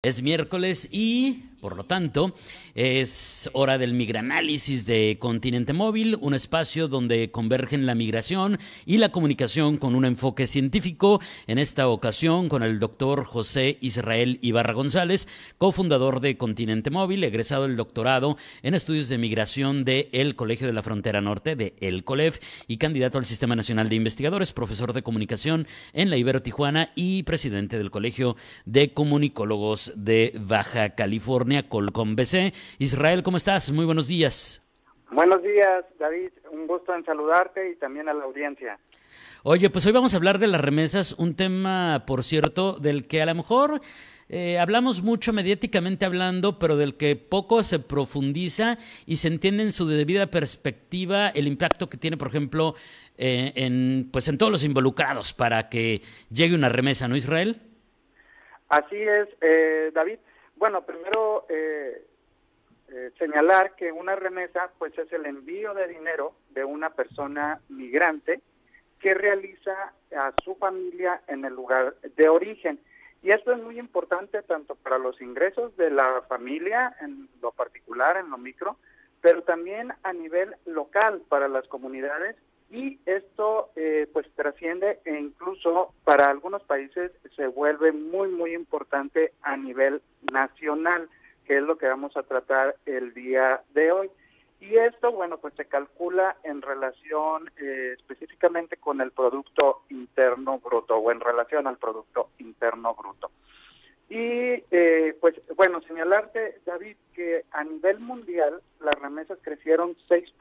Es miércoles y, por lo tanto, es hora del Migranálisis de Continente Móvil, un espacio donde convergen la migración y la comunicación con un enfoque científico, en esta ocasión con el doctor José Israel Ibarra González, cofundador de Continente Móvil, egresado del doctorado en estudios de migración del Colegio de la Frontera Norte, de El COLEF, y candidato al Sistema Nacional de Investigadores, profesor de comunicación en la Ibero Tijuana y presidente del Colegio de Comunicólogos de Baja California, Colcom BC. Israel, ¿cómo estás? Muy buenos días. Buenos días, David. Un gusto en saludarte y también a la audiencia. Oye, pues hoy vamos a hablar de las remesas, un tema, por cierto, del que a lo mejor hablamos mucho mediáticamente hablando, pero del que poco se profundiza y se entiende en su debida perspectiva el impacto que tiene, por ejemplo, en todos los involucrados para que llegue una remesa, ¿no, Israel? Así es, David. Bueno, primero señalar que una remesa pues es el envío de dinero de una persona migrante que realiza a su familia en el lugar de origen. Y esto es muy importante tanto para los ingresos de la familia, en lo particular, en lo micro, pero también a nivel local para las comunidades, y esto pues trasciende e incluso para algunos países se vuelve muy, muy importante a nivel nacional, que es lo que vamos a tratar el día de hoy. Y esto, bueno, pues se calcula en relación específicamente con el Producto Interno Bruto o en relación al Producto Interno Bruto. Y pues bueno, señalarte, David, que a nivel mundial las remesas crecieron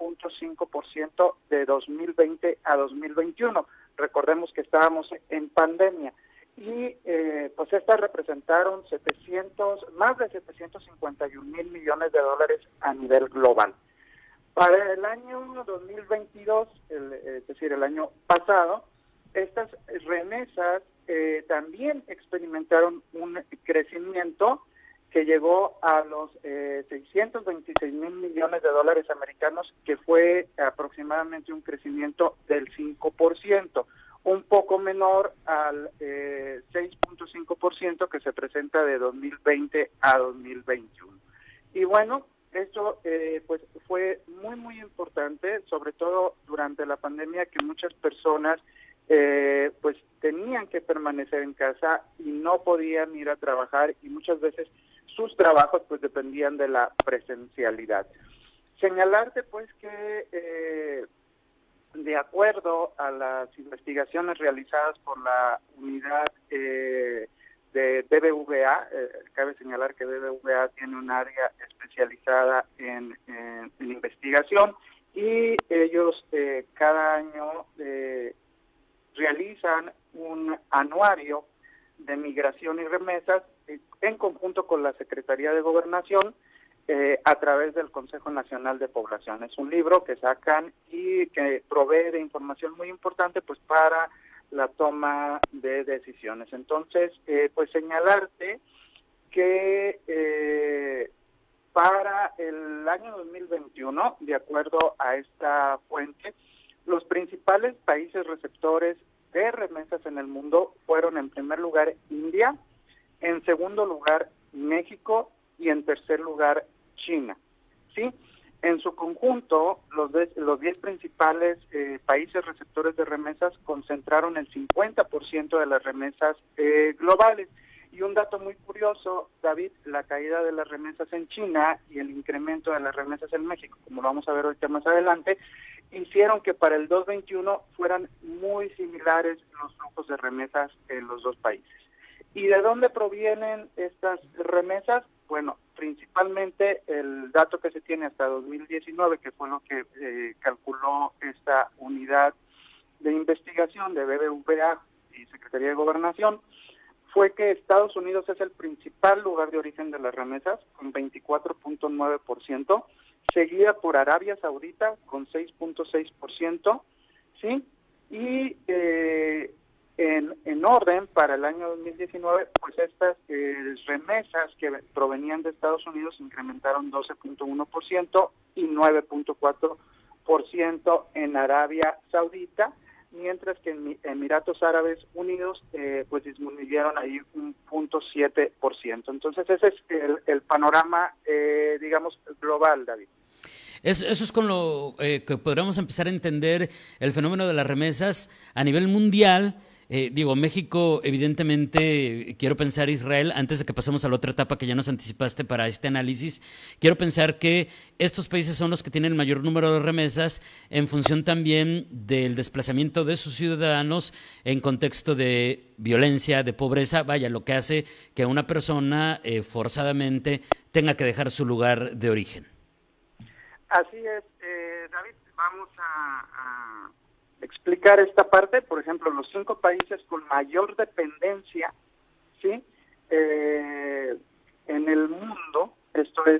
6.5% de 2020 a 2021. Recordemos que estábamos en pandemia. Y pues estas representaron más de 751 mil millones de dólares a nivel global. Para el año 2022, es decir, el año pasado, estas remesas también experimentaron un crecimiento que llegó a los 626 mil millones de dólares americanos, que fue aproximadamente un crecimiento del 5%, un poco menor al 6.5% que se presenta de 2020 a 2021. Y bueno, esto pues fue muy, muy importante, sobre todo durante la pandemia, que muchas personas pues tenían que permanecer en casa y no podían ir a trabajar, y muchas veces sus trabajos pues dependían de la presencialidad. Señalarte pues que de acuerdo a las investigaciones realizadas por la unidad de BBVA, cabe señalar que BBVA tiene un área especializada en investigación, y ellos cada año realizan un anuario de migración y remesas en conjunto con la Secretaría de Gobernación a través del Consejo Nacional de Población. Es un libro que sacan y que provee de información muy importante pues para la toma de decisiones. Entonces, pues señalarte que para el año 2021, de acuerdo a esta fuente, los principales países receptores de remesas en el mundo fueron, en primer lugar, India, en segundo lugar, México, y en tercer lugar, China. ¿Sí? En su conjunto, los 10 principales países receptores de remesas concentraron el 50% de las remesas globales. Y un dato muy curioso, David, la caída de las remesas en China y el incremento de las remesas en México, como lo vamos a ver ahorita más adelante, hicieron que para el 2021 fueran muy similares los flujos de remesas en los dos países. ¿Y de dónde provienen estas remesas? Bueno, principalmente el dato que se tiene hasta 2019, que fue lo que calculó esta unidad de investigación de BBVA y Secretaría de Gobernación, fue que Estados Unidos es el principal lugar de origen de las remesas, con 24.9%, seguida por Arabia Saudita, con 6.6%, ¿sí? Y en orden, para el año 2019, pues estas remesas que provenían de Estados Unidos incrementaron 12.1% y 9.4% en Arabia Saudita, mientras que en Emiratos Árabes Unidos pues disminuyeron ahí un 0.7%. Entonces ese es el panorama, digamos, global, David. Eso es con lo que podríamos empezar a entender el fenómeno de las remesas a nivel mundial. México, evidentemente, quiero pensar Israel, antes de que pasemos a la otra etapa que ya nos anticipaste para este análisis, quiero pensar que estos países son los que tienen el mayor número de remesas en función también del desplazamiento de sus ciudadanos en contexto de violencia, de pobreza, vaya, lo que hace que una persona forzadamente tenga que dejar su lugar de origen. Así es, David, vamos a explicar esta parte. Por ejemplo, los 5 países con mayor dependencia, ¿sí? En el mundo, esto es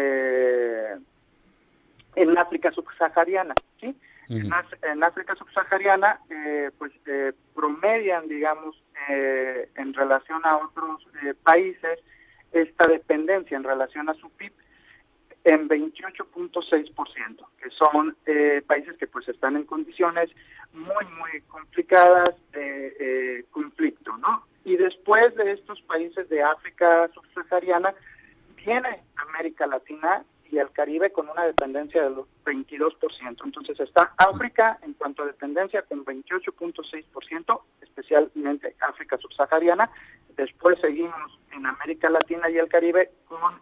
en África subsahariana, ¿sí? Uh-huh. En África subsahariana, promedian, digamos, en relación a otros países, esta dependencia en relación a su PIB en 28.6%, que son países que pues están en condiciones muy complicadas de conflicto, ¿no? Y después de estos países de África subsahariana viene América Latina y el Caribe con una dependencia del 22%. Entonces está África en cuanto a dependencia con 28.6%, especialmente África subsahariana. Después seguimos en América Latina y el Caribe con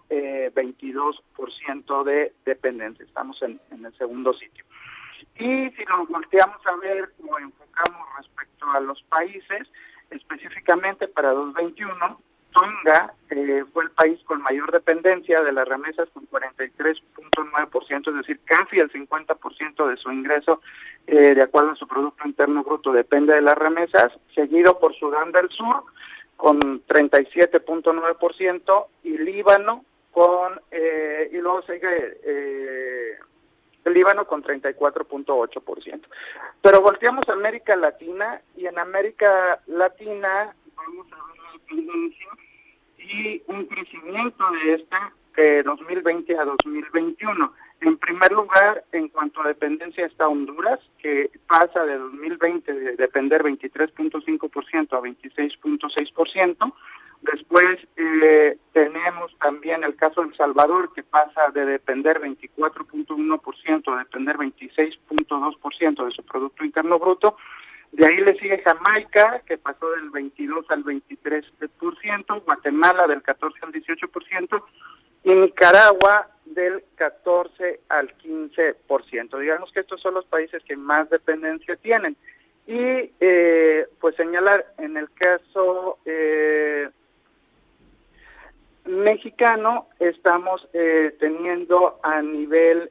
22% de dependencia. Estamos en el segundo sitio. Y si nos volteamos a ver o enfocamos respecto a los países, específicamente para 2021, Tonga fue el país con mayor dependencia de las remesas con 43.9%, es decir, casi el 50% de su ingreso, de acuerdo a su Producto Interno Bruto, depende de las remesas, seguido por Sudán del Sur, con 37.9%, y Líbano y luego sigue el Líbano con 34.8%. Pero volteamos a América Latina, y en América Latina vamos a ver la tendencia y un crecimiento de esta de 2020 a 2021. En primer lugar, en cuanto a dependencia, está Honduras, que pasa de 2020 de depender 23.5% a 26.6%. Después tenemos también el caso de El Salvador, que pasa de depender 24.1% a depender 26.2% de su Producto Interno Bruto. De ahí le sigue Jamaica, que pasó del 22 al 23%, Guatemala del 14 al 18%, y Nicaragua del 14 al 15%. Digamos que estos son los países que más dependencia tienen. Y pues señalar, en el caso mexicano, estamos teniendo a nivel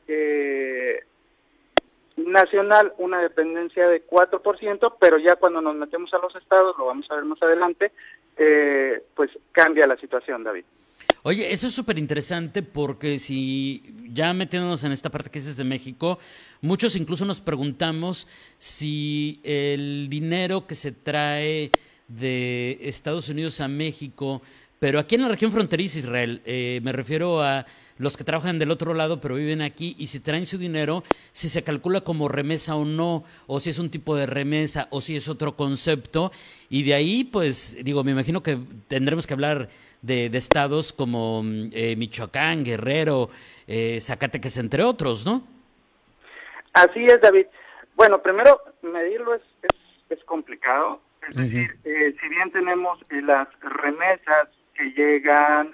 nacional una dependencia de 4%, pero ya cuando nos metemos a los estados, lo vamos a ver más adelante, pues cambia la situación, David. Oye, eso es súper interesante, porque si ya metiéndonos en esta parte que es de México, muchos incluso nos preguntamos si el dinero que se trae de Estados Unidos a México, pero aquí en la región fronteriza, Israel, me refiero a los que trabajan del otro lado pero viven aquí, y si traen su dinero, si se calcula como remesa o no, o si es un tipo de remesa, o si es otro concepto. Y de ahí, pues, me imagino que tendremos que hablar de estados como Michoacán, Guerrero, Zacatecas, entre otros, ¿no? Así es, David. Bueno, primero, medirlo es complicado. Es decir, si bien tenemos las remesas que llegan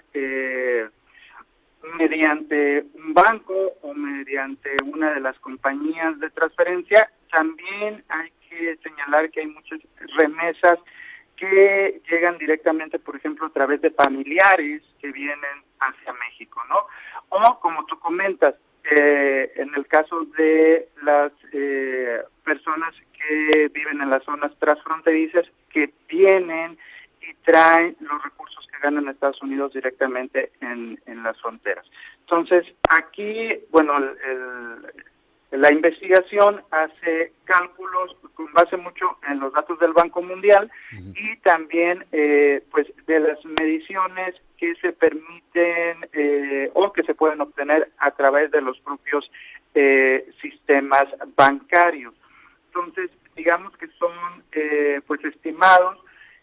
mediante un banco o mediante una de las compañías de transferencia, también hay que señalar que hay muchas remesas que llegan directamente, por ejemplo, a través de familiares que vienen hacia México, ¿no? O, como tú comentas, en el caso de las personas que viven en las zonas transfronterizas, que vienen y traen los recursos que ganan Estados Unidos directamente en las fronteras. Entonces, aquí, bueno, la investigación hace cálculos con base mucho en los datos del Banco Mundial y también pues de las mediciones que se permiten o que se pueden obtener a través de los propios sistemas bancarios. Entonces, digamos que son pues estimados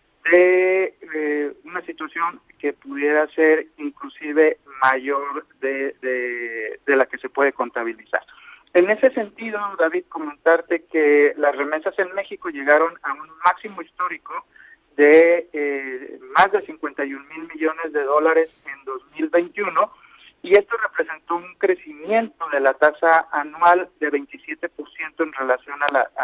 de una situación que pudiera ser inclusive mayor de la que se puede contabilizar. En ese sentido, David, comentarte que las remesas en México llegaron a un máximo histórico de más de 51,000 millones de dólares en 2021, y esto representó un crecimiento de la tasa anual de 27% en relación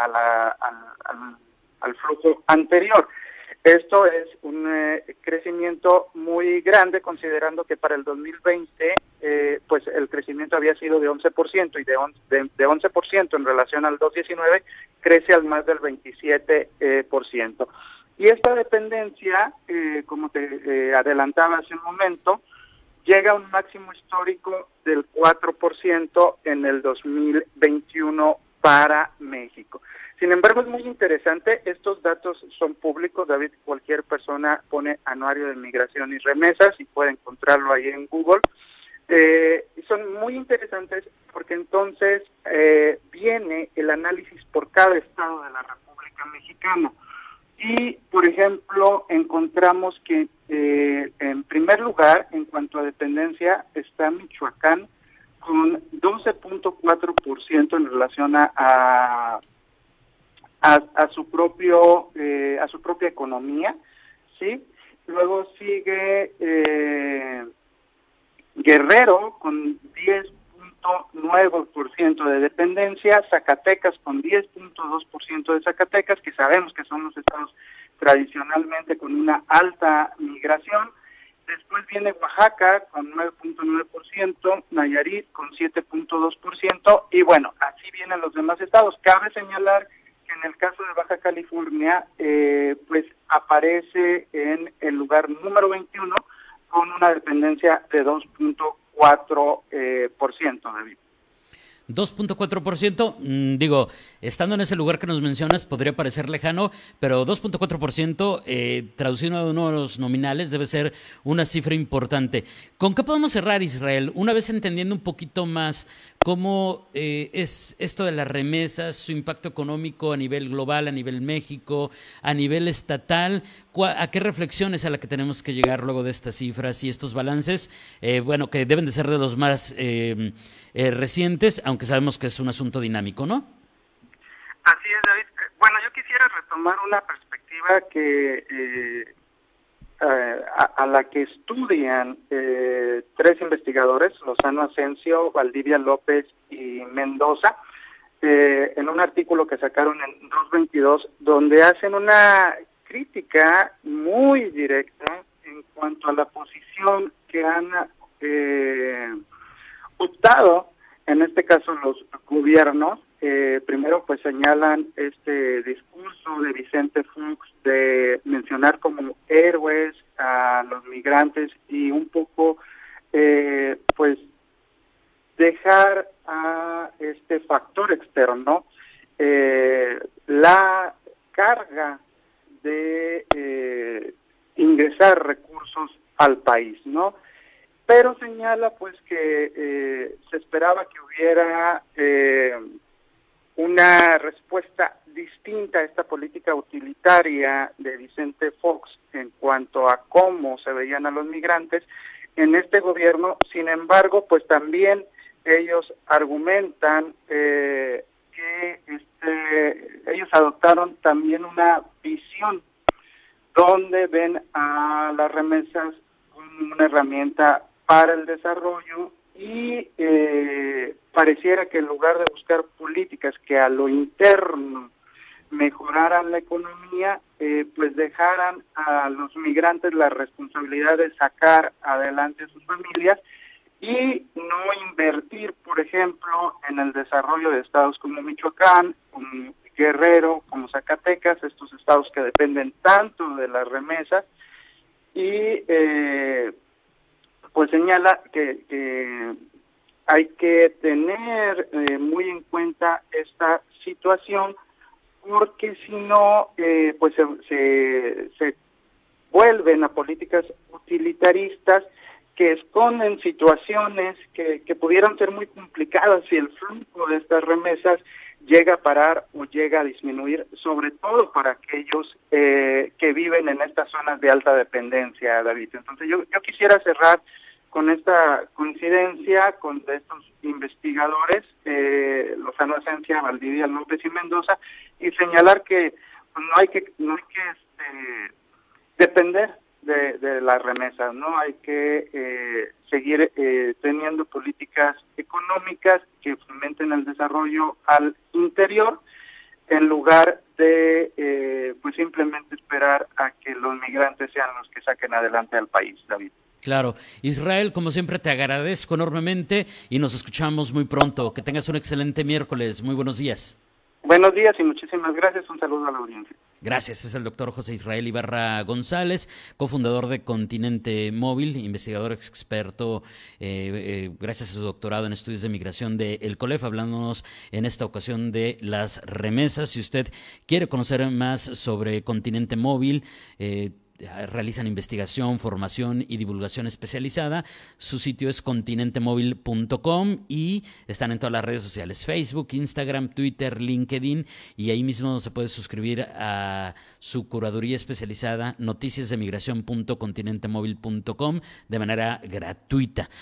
al flujo anterior. Esto es un crecimiento muy grande, considerando que para el 2020 pues el crecimiento había sido de 11%, y de 11% en relación al 2019 crece al más del 27%. Y esta dependencia, como te adelantaba hace un momento, llega a un máximo histórico del 4% en el 2021 para México. Sin embargo, es muy interesante, estos datos son públicos, David, cualquier persona pone Anuario de Migración y Remesas y puede encontrarlo ahí en Google. Y son muy interesantes porque entonces viene el análisis por cada estado de la República Mexicana. Y, por ejemplo, encontramos que en primer lugar, en cuanto a dependencia, está Michoacán con 12.4% en relación a su propia economía, ¿sí? Luego sigue Guerrero con 10.9% de dependencia, Zacatecas con 10.2% de Zacatecas, que sabemos que son los estados tradicionalmente con una alta migración. Después viene Oaxaca con 9.9%, Nayarit con 7.2%, y bueno, así vienen los demás estados. Cabe señalar que en el caso de Baja California, pues aparece en el lugar número 21 con una dependencia de 2.4%, David. 2.4%, digo, estando en ese lugar que nos mencionas, podría parecer lejano, pero 2.4%, traducido a unos nominales, debe ser una cifra importante. ¿Con qué podemos cerrar, Israel? Una vez entendiendo un poquito más cómo es esto de las remesas, su impacto económico a nivel global, a nivel México, a nivel estatal, ¿a qué reflexiones a la que tenemos que llegar luego de estas cifras y estos balances? Bueno, que deben de ser de los más recientes, aunque sabemos que es un asunto dinámico, ¿no? Así es, David. Bueno, yo quisiera retomar una perspectiva que a la que estudian tres investigadores, Lozano Asensio, Valdivia López y Mendoza, en un artículo que sacaron en 2022, donde hacen una crítica muy directa en cuanto a la posición que han optado, en este caso los gobiernos. Primero pues señalan este discurso de Vicente Fox de mencionar como héroes a los migrantes y un poco pues dejar a este factor externo la carga de ingresar recursos al país, ¿no? Pero señala pues que se esperaba que hubiera una respuesta distinta a esta política utilitaria de Vicente Fox en cuanto a cómo se veían a los migrantes en este gobierno. Sin embargo, pues también ellos argumentan que ellos adoptaron también una visión donde ven a las remesas como una herramienta para el desarrollo y pareciera que en lugar de buscar políticas que a lo interno mejoraran la economía, pues dejaran a los migrantes la responsabilidad de sacar adelante a sus familias y no invertir, por ejemplo, en el desarrollo de estados como Michoacán, como Guerrero, como Zacatecas, estos estados que dependen tanto de las remesas, y pues señala que hay que tener muy en cuenta esta situación, porque si no, pues se vuelven a políticas utilitaristas que esconden situaciones que pudieran ser muy complicadas si el flujo de estas remesas llega a parar o llega a disminuir, sobre todo para aquellos que viven en estas zonas de alta dependencia, David. Entonces yo quisiera cerrar con esta coincidencia con estos investigadores, Lozano Esencia, Valdivia López y Mendoza, y señalar que pues, no hay que depender de las remesas, ¿no? Hay que seguir teniendo políticas económicas que fomenten el desarrollo al interior, en lugar de pues simplemente esperar a que los migrantes sean los que saquen adelante al país, David. Claro. Israel, como siempre, te agradezco enormemente y nos escuchamos muy pronto. Que tengas un excelente miércoles. Muy buenos días. Buenos días y muchísimas gracias. Un saludo a la audiencia. Gracias, es el doctor José Israel Ibarra González, cofundador de Continente Móvil, investigador experto, gracias a su doctorado en estudios de migración de El COLEF, hablándonos en esta ocasión de las remesas. Si usted quiere conocer más sobre Continente Móvil, realizan investigación, formación y divulgación especializada. Su sitio es continentemóvil.com y están en todas las redes sociales: Facebook, Instagram, Twitter, LinkedIn, y ahí mismo se puede suscribir a su curaduría especializada noticiasdemigración.continentemóvil.com de manera gratuita.